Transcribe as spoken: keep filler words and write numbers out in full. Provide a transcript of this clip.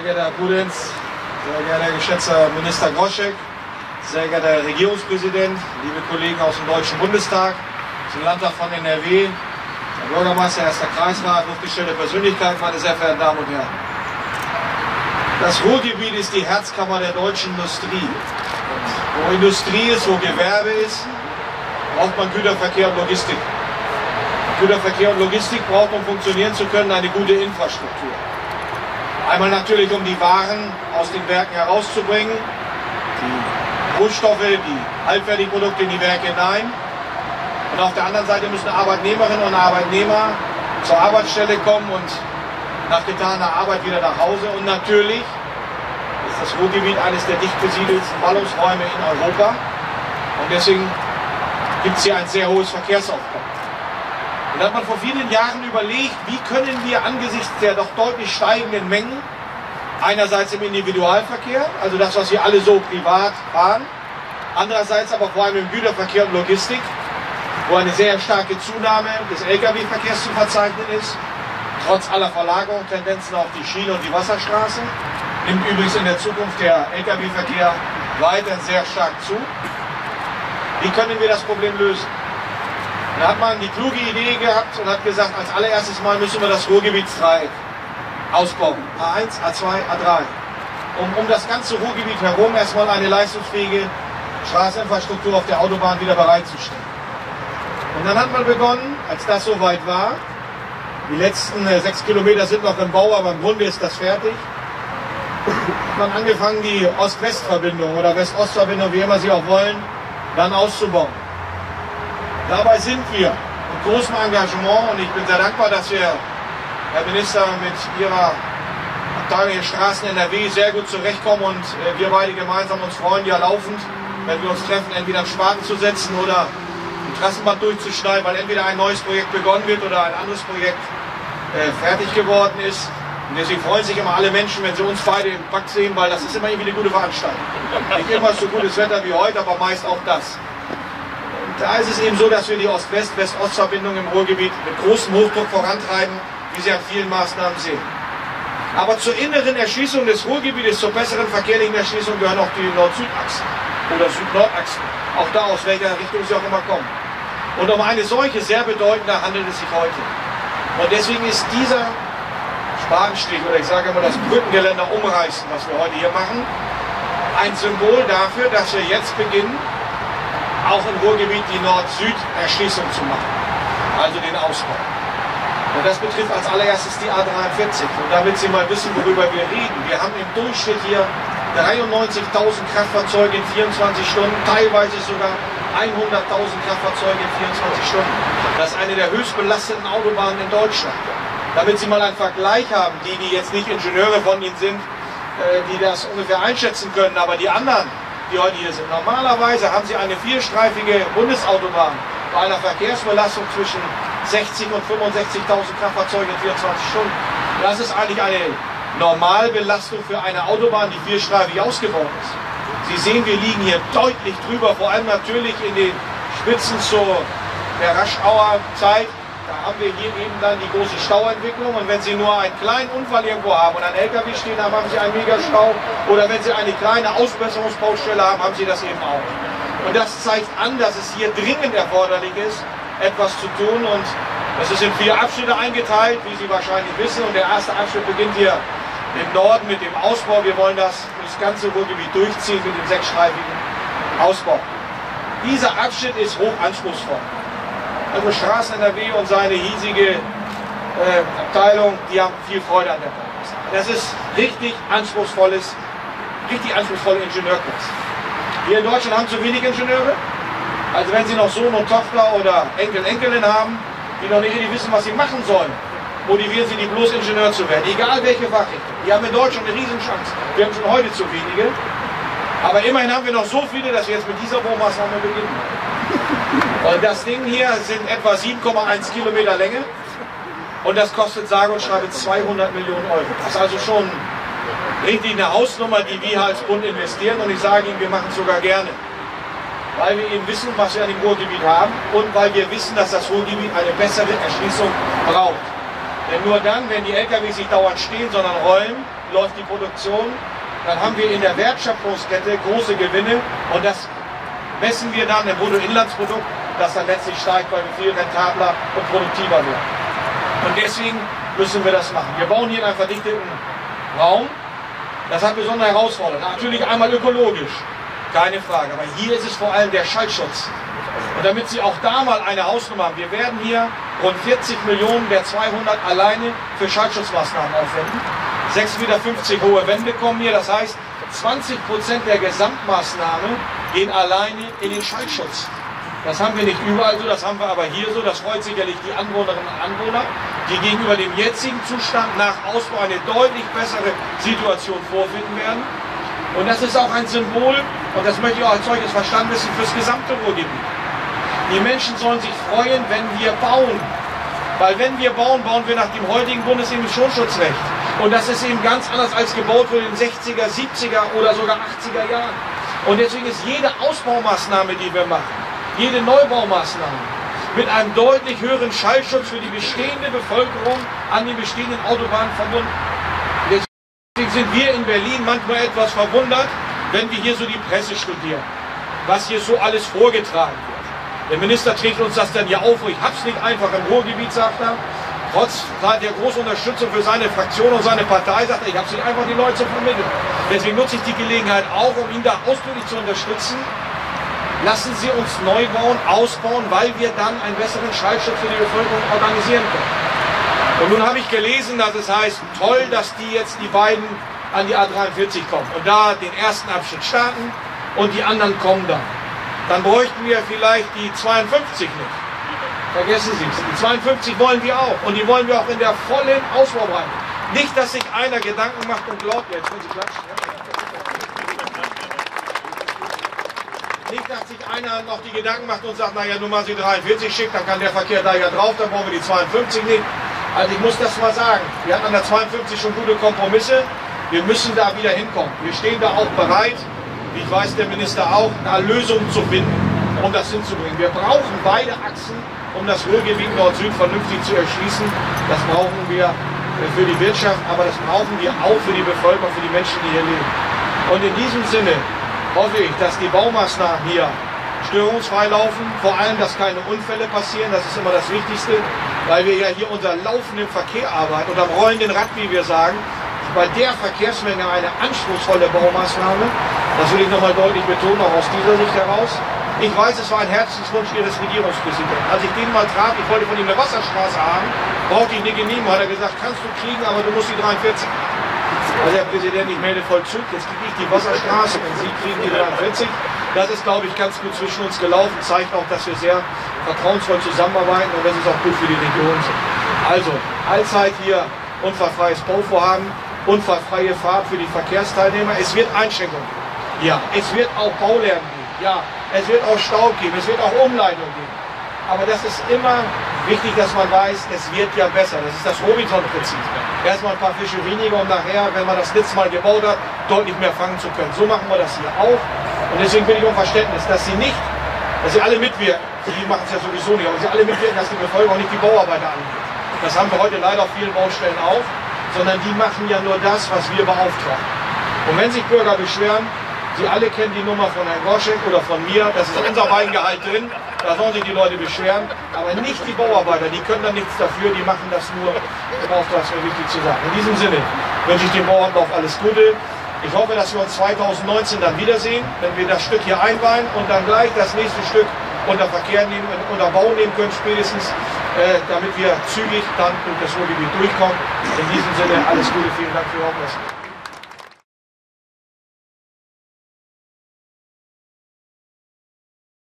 geehrter Herr Pudenz, sehr geehrter geschätzter Minister Groschek, sehr geehrter Herr Regierungspräsident, liebe Kollegen aus dem Deutschen Bundestag, zum Landtag von N R W, der Bürgermeister, erster Kreisrat, hochgestellte Persönlichkeit, meine sehr verehrten Damen und Herren. Das Ruhrgebiet ist die Herzkammer der deutschen Industrie. Und wo Industrie ist, wo Gewerbe ist, braucht man Güterverkehr und Logistik. Güterverkehr und Logistik braucht, um funktionieren zu können, eine gute Infrastruktur. Einmal natürlich, um die Waren aus den Werken herauszubringen, die Rohstoffe, die Halbfertigprodukte in die Werke hinein. Und auf der anderen Seite müssen Arbeitnehmerinnen und Arbeitnehmer zur Arbeitsstelle kommen und nach getaner Arbeit wieder nach Hause. Und natürlich ist das Ruhrgebiet eines der dicht besiedelsten Ballungsräume in Europa. Und deswegen gibt es hier ein sehr hohes Verkehrsaufkommen. Und da hat man vor vielen Jahren überlegt, wie können wir angesichts der doch deutlich steigenden Mengen, einerseits im Individualverkehr, also das, was wir alle so privat fahren, andererseits aber vor allem im Güterverkehr und Logistik, wo eine sehr starke Zunahme des L K W-Verkehrs zu verzeichnen ist, trotz aller Verlagerungstendenzen auf die Schiene und die Wasserstraße, nimmt übrigens in der Zukunft der L K W-Verkehr weiter sehr stark zu. Wie können wir das Problem lösen? Da hat man die kluge Idee gehabt und hat gesagt, als allererstes Mal müssen wir das Ruhrgebietsdreieck ausbauen. A eins, A zwei, A drei. Um, um das ganze Ruhrgebiet herum erstmal eine leistungsfähige Straßeninfrastruktur auf der Autobahn wieder bereitzustellen. Und dann hat man begonnen, als das soweit war, die letzten äh, sechs Kilometer sind noch im Bau, aber im Grunde ist das fertig, hat man angefangen, die Ost-West-Verbindung oder West-Ost-Verbindung, wie immer Sie auch wollen, dann auszubauen. Dabei sind wir mit großem Engagement, und ich bin sehr dankbar, dass wir, Herr Minister, mit Ihrer Abteilung in Straßen N R W sehr gut zurechtkommen und äh, wir beide gemeinsam uns freuen, ja laufend, wenn wir uns treffen, entweder einen Spaten zu setzen oder ein Trassenband durchzuschneiden, weil entweder ein neues Projekt begonnen wird oder ein anderes Projekt äh, fertig geworden ist. Und deswegen freuen sich immer alle Menschen, wenn sie uns beide im Pakt sehen, weil das ist immer irgendwie eine gute Veranstaltung. Nicht immer so gutes Wetter wie heute, aber meist auch das. Und da ist es eben so, dass wir die Ost-West-, West-Ost-Verbindung im Ruhrgebiet mit großem Hochdruck vorantreiben, wie Sie an vielen Maßnahmen sehen. Aber zur inneren Erschließung des Ruhrgebietes, zur besseren verkehrlichen Erschließung gehören auch die Nord-Süd-Achsen oder Süd-Nord-Achsen. Auch da, aus welcher Richtung sie auch immer kommen. Und um eine solche sehr bedeutende handelt es sich heute. Und deswegen ist dieser Spatenstich, oder ich sage immer das Brückengeländer umreißen, was wir heute hier machen, ein Symbol dafür, dass wir jetzt beginnen, auch im Ruhrgebiet die Nord-Süd-Erschließung zu machen, also den Ausbau. Und das betrifft als allererstes die A dreiundvierzig. Und damit Sie mal wissen, worüber wir reden. Wir haben im Durchschnitt hier dreiundneunzigtausend Kraftfahrzeuge in vierundzwanzig Stunden, teilweise sogar hunderttausend Kraftfahrzeuge in vierundzwanzig Stunden. Das ist eine der höchst belasteten Autobahnen in Deutschland. Damit Sie mal einen Vergleich haben, die, die jetzt nicht Ingenieure von Ihnen sind, die das ungefähr einschätzen können, aber die anderen, die heute hier sind. Normalerweise haben Sie eine vierstreifige Bundesautobahn bei einer Verkehrsbelastung zwischen sechzig und fünfundsechzigtausend Kraftfahrzeuge in vierundzwanzig Stunden. Das ist eigentlich eine Normalbelastung für eine Autobahn, die vierstreifig ausgebaut ist. Sie sehen, wir liegen hier deutlich drüber, vor allem natürlich in den Spitzen zur der Raschauer Zeit. Da haben wir hier eben dann die große Stauentwicklung, und wenn Sie nur einen kleinen Unfall irgendwo haben und einen L K W stehen haben, haben Sie einen Megastau, oder wenn Sie eine kleine Ausbesserungsbaustelle haben, haben Sie das eben auch. Und das zeigt an, dass es hier dringend erforderlich ist, etwas zu tun, und das ist in vier Abschnitte eingeteilt, wie Sie wahrscheinlich wissen, und der erste Abschnitt beginnt hier im Norden mit dem Ausbau. Wir wollen das das ganze Ruhrgebiet durchziehen mit dem sechsstreifigen Ausbau. Dieser Abschnitt ist hoch anspruchsvoll. Also Straßen N R W und seine hiesige äh, Abteilung, die haben viel Freude an der Baumaßnahme. Das ist richtig anspruchsvolles, richtig anspruchsvolle Ingenieurklasse. Wir in Deutschland haben zu wenig Ingenieure. Also wenn Sie noch Sohn und Tochter oder Enkel, Enkelin haben, die noch nicht richtig wissen, was sie machen sollen, motivieren Sie die bloß Ingenieur zu werden, egal welche Fachrichtung. Die haben in Deutschland eine Riesenchance. Wir haben schon heute zu wenige. Aber immerhin haben wir noch so viele, dass wir jetzt mit dieser Baumaßnahme beginnen. Und das Ding hier sind etwa sieben Komma eins Kilometer Länge. Und das kostet sage und schreibe zweihundert Millionen Euro. Das ist also schon richtig eine Hausnummer, die wir als Bund investieren. Und ich sage Ihnen, wir machen es sogar gerne. Weil wir eben wissen, was wir an dem Ruhrgebiet haben, und weil wir wissen, dass das Ruhrgebiet eine bessere Erschließung braucht. Denn nur dann, wenn die L K Ws nicht dauernd stehen, sondern rollen, läuft die Produktion, dann haben wir in der Wertschöpfungskette große Gewinne und das messen wir dann im Bruttoinlandsprodukt, das dann letztlich steigt, weil wir viel rentabler und produktiver werden. Und deswegen müssen wir das machen. Wir bauen hier in einem verdichteten Raum. Das hat besondere Herausforderungen. Natürlich einmal ökologisch, keine Frage. Aber hier ist es vor allem der Schallschutz. Und damit Sie auch da mal eine Hausnummer haben, wir werden hier rund vierzig Millionen der zweihundert alleine für Schallschutzmaßnahmen aufwenden. sechs Meter fünfzig hohe Wände kommen hier, das heißt zwanzig Prozent der Gesamtmaßnahme gehen alleine in den Schallschutz. Das haben wir nicht überall so, das haben wir aber hier so. Das freut sicherlich die Anwohnerinnen und Anwohner, die gegenüber dem jetzigen Zustand nach Ausbau eine deutlich bessere Situation vorfinden werden. Und das ist auch ein Symbol, und das möchte ich auch als solches verstanden wissen, fürs gesamte Ruhrgebiet. Die Menschen sollen sich freuen, wenn wir bauen. Weil wenn wir bauen, bauen wir nach dem heutigen Bundesemissionsschutzrecht. Und das ist eben ganz anders als gebaut wurde in den sechziger, siebziger oder sogar achtziger Jahren. Und deswegen ist jede Ausbaumaßnahme, die wir machen, jede Neubaumaßnahme mit einem deutlich höheren Schallschutz für die bestehende Bevölkerung an den bestehenden Autobahnen verbunden. Deswegen sind wir in Berlin manchmal etwas verwundert, wenn wir hier so die Presse studieren, was hier so alles vorgetragen wird. Der Minister trägt uns das dann ja auf, ich hab's nicht einfach im Ruhrgebiet, sagt er. Trotz der großen Unterstützung für seine Fraktion und seine Partei, sagt er, ich hab's nicht einfach, die Leute zu vermitteln. Deswegen nutze ich die Gelegenheit auch, um ihn da ausdrücklich zu unterstützen. Lassen Sie uns neu bauen, ausbauen, weil wir dann einen besseren Schallschutz für die Bevölkerung organisieren können. Und nun habe ich gelesen, dass es heißt, toll, dass die jetzt die beiden an die A dreiundvierzig kommen und da den ersten Abschnitt starten und die anderen kommen dann. Dann bräuchten wir vielleicht die zweiundfünfzig nicht. Vergessen Sie es. Die zweiundfünfzig wollen wir auch und die wollen wir auch in der vollen Ausbaubreite. Nicht, dass sich einer Gedanken macht und glaubt, jetzt können Sie klatschen. Nicht, dass sich einer noch die Gedanken macht und sagt, naja, nur mal Sie dreiundvierzig schickt, dann kann der Verkehr da ja drauf, dann brauchen wir die zweiundfünfzig nicht. Also ich muss das mal sagen, wir hatten an der zweiundfünfzig schon gute Kompromisse, wir müssen da wieder hinkommen. Wir stehen da auch bereit, wie ich weiß, der Minister auch, da Lösungen zu finden, um das hinzubringen. Wir brauchen beide Achsen, um das Ruhrgebiet Nord-Süd vernünftig zu erschließen. Das brauchen wir für die Wirtschaft, aber das brauchen wir auch für die Bevölkerung, für die Menschen, die hier leben. Und in diesem Sinne hoffe ich, dass die Baumaßnahmen hier störungsfrei laufen, vor allem, dass keine Unfälle passieren, das ist immer das Wichtigste, weil wir ja hier unter laufendem Verkehr arbeiten, unter dem rollenden Rad, wie wir sagen, bei der Verkehrsmenge eine anspruchsvolle Baumaßnahme, das will ich nochmal deutlich betonen, auch aus dieser Sicht heraus. Ich weiß, es war ein Herzenswunsch Ihres Regierungspräsidenten. Als ich den mal traf, ich wollte von ihm eine Wasserstraße haben, brauchte ich eine Genehmigung, hat er gesagt, kannst du kriegen, aber du musst die dreiundvierzig. Also Herr Präsident, ich melde Vollzug, jetzt kriege ich die Wasserstraße und Sie kriegen die dreiundvierzig. Das ist, glaube ich, ganz gut zwischen uns gelaufen, zeigt auch, dass wir sehr vertrauensvoll zusammenarbeiten und das ist auch gut für die Region. Also, allzeit hier unfallfreies Bauvorhaben, unfallfreie Fahrt für die Verkehrsteilnehmer. Es wird Einschränkungen geben. Ja, es wird auch Baulärm geben. Ja, es wird auch Stau geben, es wird auch Umleitung geben. Aber das ist immer wichtig, dass man weiß, es wird ja besser. Das ist das Robinson-Prinzip. Erstmal ein paar Fische weniger, um nachher, wenn man das Netz mal gebaut hat, deutlich mehr fangen zu können. So machen wir das hier auch. Und deswegen bin ich um Verständnis, dass Sie nicht, dass Sie alle mitwirken, Sie machen es ja sowieso nicht, aber Sie alle mitwirken, dass die Bevölkerung nicht die Bauarbeiter angeht. Das haben wir heute leider auf vielen Baustellen auch, sondern die machen ja nur das, was wir beauftragen. Und wenn sich Bürger beschweren, Sie alle kennen die Nummer von Herrn Groschek oder von mir, das ist unser Weingehalt drin, da sollen sich die Leute beschweren, aber nicht die Bauarbeiter, die können da nichts dafür, die machen das nur im Auftrag, das wäre wichtig zu sagen. In diesem Sinne wünsche ich dem Bauamt auch alles Gute. Ich hoffe, dass wir uns zweitausendneunzehn dann wiedersehen, wenn wir das Stück hier einweihen und dann gleich das nächste Stück unter Verkehr nehmen, unter Bau nehmen können spätestens, äh, damit wir zügig dann durch das Ruhrgebiet durchkommen. In diesem Sinne alles Gute, vielen Dank für Ihre Aufmerksamkeit.